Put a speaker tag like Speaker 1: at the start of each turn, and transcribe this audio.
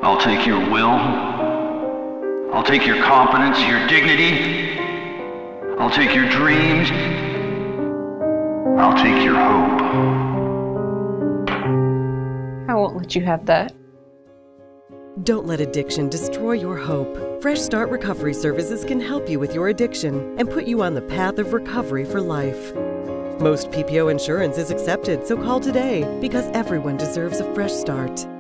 Speaker 1: I'll take your will. I'll take your confidence, your dignity. I'll take your dreams. I'll take your hope.
Speaker 2: I won't let you have that.
Speaker 3: Don't let addiction destroy your hope. Fresh Start Recovery Services can help you with your addiction and put you on the path of recovery for life. Most PPO insurance is accepted, so call today because everyone deserves a fresh start.